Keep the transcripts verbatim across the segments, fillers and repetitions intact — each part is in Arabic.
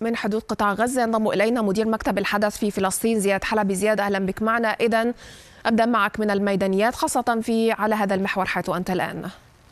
من حدود قطاع غزة ينضم إلينا مدير مكتب الحدث في فلسطين زياد حلبي. زياد، أهلا بك معنا. إذن أبدأ معك من الميدانيات، خاصة في على هذا المحور حيث أنت الآن.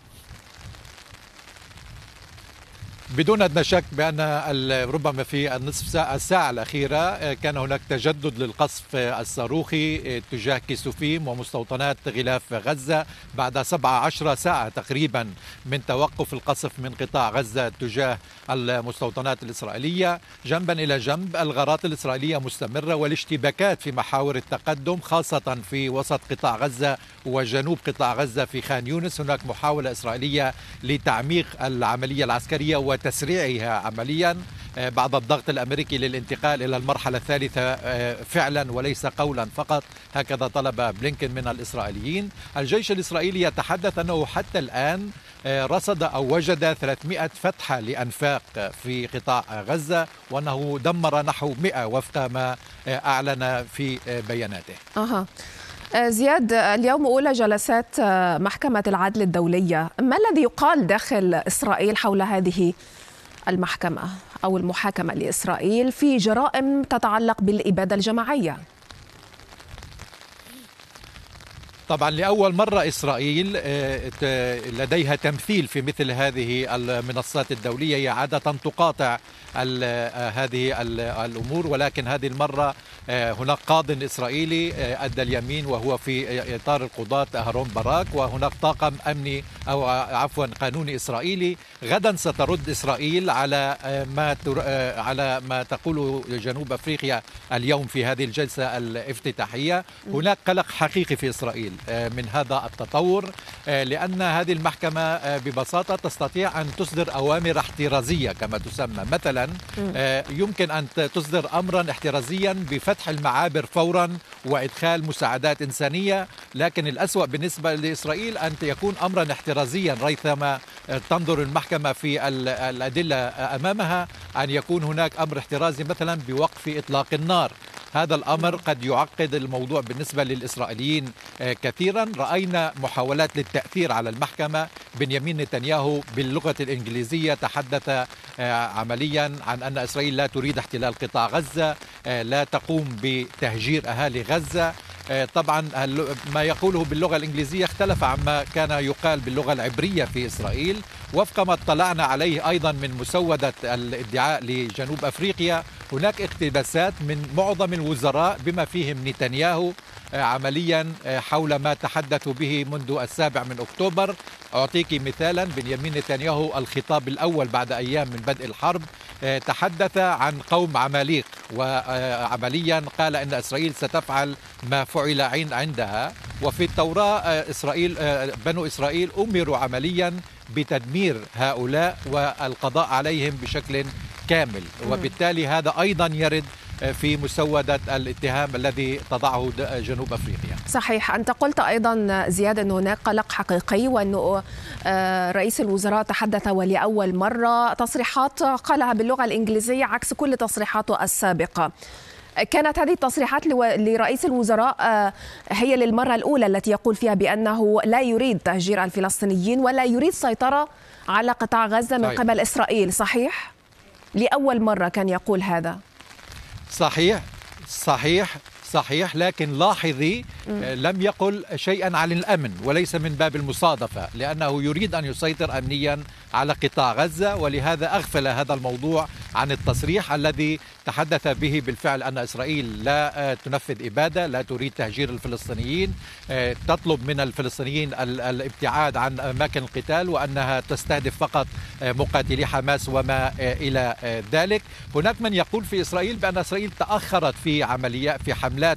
بدون أدنى شك بأن ربما في النصف ساعة الساعة الأخيرة كان هناك تجدد للقصف الصاروخي تجاه كيسوفيم ومستوطنات غلاف غزة بعد سبعة عشر ساعة تقريبا من توقف القصف من قطاع غزة تجاه المستوطنات الإسرائيلية. جنبا إلى جنب الغارات الإسرائيلية مستمرة والاشتباكات في محاور التقدم، خاصة في وسط قطاع غزة وجنوب قطاع غزة في خان يونس. هناك محاولة إسرائيلية لتعميق العملية العسكرية وتسريعها عمليا بعد الضغط الأمريكي للانتقال إلى المرحلة الثالثة فعلا وليس قولا فقط، هكذا طلب بلينكن من الإسرائيليين. الجيش الإسرائيلي يتحدث أنه حتى الآن رصد أو وجد ثلاثمائة فتحة لأنفاق في قطاع غزة، وأنه دمر نحو مئة وفق ما أعلن في بياناته. أها زياد، اليوم أولى جلسات محكمة العدل الدولية، ما الذي يقال داخل إسرائيل حول هذه المحكمة أو المحاكمة لإسرائيل في جرائم تتعلق بالإبادة الجماعية؟ طبعا لأول مرة إسرائيل لديها تمثيل في مثل هذه المنصات الدولية. هي عادة تقاطع هذه الأمور، ولكن هذه المرة هناك قاض إسرائيلي أدى اليمين وهو في إطار القضاة أهرون باراك، وهناك طاقم أمني أو عفوا قانوني إسرائيلي. غدا سترد إسرائيل على ما على ما تقوله جنوب أفريقيا اليوم في هذه الجلسة الافتتاحية. هناك قلق حقيقي في إسرائيل من هذا التطور، لأن هذه المحكمة ببساطة تستطيع أن تصدر أوامر احترازية كما تسمى. مثلا يمكن أن تصدر أمرا احترازيا بفتح المعابر فورا وإدخال مساعدات إنسانية، لكن الأسوأ بالنسبة لإسرائيل أن يكون أمرا احترازيا ريثما تنظر المحكمة في الأدلة أمامها أن يكون هناك أمر احترازي مثلا بوقف إطلاق النار. هذا الأمر قد يعقد الموضوع بالنسبة للإسرائيليين كثيرا. رأينا محاولات للتأثير على المحكمة. بنيامين نتنياهو باللغة الإنجليزية تحدث عمليا عن أن إسرائيل لا تريد احتلال قطاع غزة، لا تقوم بتهجير أهالي غزة. طبعا ما يقوله باللغة الإنجليزية اختلف عما كان يقال باللغة العبرية في إسرائيل، وفق ما اطلعنا عليه أيضا من مسودة الادعاء لجنوب أفريقيا. هناك اقتباسات من معظم الوزراء بما فيهم نتنياهو عمليا حول ما تحدثوا به منذ السابع من أكتوبر. أعطيك مثالا: بنيامين نتنياهو الخطاب الأول بعد أيام من بدء الحرب تحدث عن قوم عماليق، وعمليا قال أن إسرائيل ستفعل ما فعل عندها. وفي التوراة إسرائيل بنو إسرائيل أمروا عمليا بتدمير هؤلاء والقضاء عليهم بشكل كامل، وبالتالي هذا أيضا يرد في مسودة الاتهام الذي تضعه جنوب أفريقيا. صحيح. أنت قلت أيضا زياد أن هناك قلق حقيقي، وأنه رئيس الوزراء تحدث ولأول مرة تصريحات قالها باللغة الإنجليزية عكس كل تصريحاته السابقة. كانت هذه التصريحات لرئيس الوزراء هي للمرة الأولى التي يقول فيها بأنه لا يريد تهجير الفلسطينيين ولا يريد سيطرة على قطاع غزة من قبل إسرائيل، صحيح؟ لأول مرة كان يقول هذا. صحيح صحيح صحيح لكن لاحظي لم يقل شيئا عن الأمن، وليس من باب المصادفة، لأنه يريد أن يسيطر أمنيا على قطاع غزة، ولهذا أغفل هذا الموضوع عن التصريح الذي تحدث به بالفعل أن إسرائيل لا تنفذ إبادة، لا تريد تهجير الفلسطينيين، تطلب من الفلسطينيين الابتعاد عن أماكن القتال، وأنها تستهدف فقط مقاتلي حماس وما إلى ذلك. هناك من يقول في إسرائيل بأن إسرائيل تأخرت في عمليات في حملات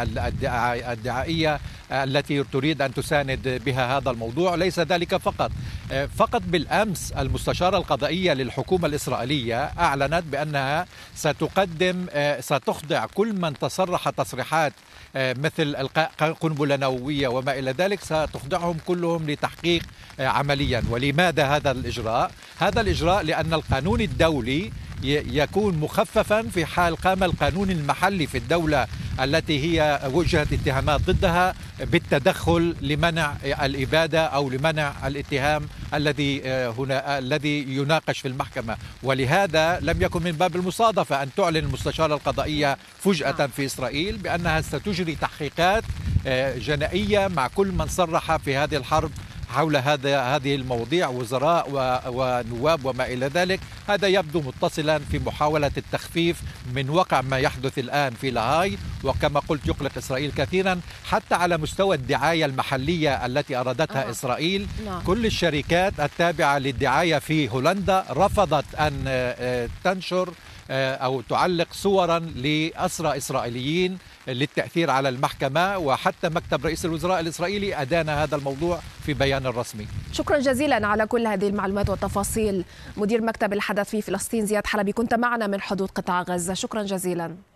الدعائية التي تريد أن تساند بها هذا الموضوع. ليس ذلك فقط فقط بالأمس المستشارة القضائية للحكومة الإسرائيلية أعلنت بأنها ستقدم ستخضع كل من تصرح تصريحات مثل إلقاء قنبلة نووية وما إلى ذلك، ستخضعهم كلهم لتحقيق عمليا. ولماذا هذا الإجراء؟ هذا الإجراء لأن القانون الدولي يكون مخففا في حال قام القانون المحلي في الدولة التي هي وجهت اتهامات ضدها بالتدخل لمنع الإبادة أو لمنع الاتهام الذي هنا الذي يناقش في المحكمة. ولهذا لم يكن من باب المصادفة أن تعلن المستشارة القضائية فجأة في إسرائيل بأنها ستجري تحقيقات جنائية مع كل من صرح في هذه الحرب حول هذا هذه المواضيع، وزراء ونواب وما إلى ذلك. هذا يبدو متصلا في محاولة التخفيف من وقع ما يحدث الآن في لاهاي، وكما قلت يقلق إسرائيل كثيرا حتى على مستوى الدعاية المحلية التي أرادتها آه. إسرائيل. نعم. كل الشركات التابعة للدعاية في هولندا رفضت أن تنشر أو تعلق صورا لأسرى إسرائيليين للتأثير على المحكمة، وحتى مكتب رئيس الوزراء الإسرائيلي أدان هذا الموضوع في بيان رسمي. شكرا جزيلا على كل هذه المعلومات والتفاصيل. مدير مكتب الحدث في فلسطين زياد حلبي، كنت معنا من حدود قطاع غزة. شكرا جزيلا.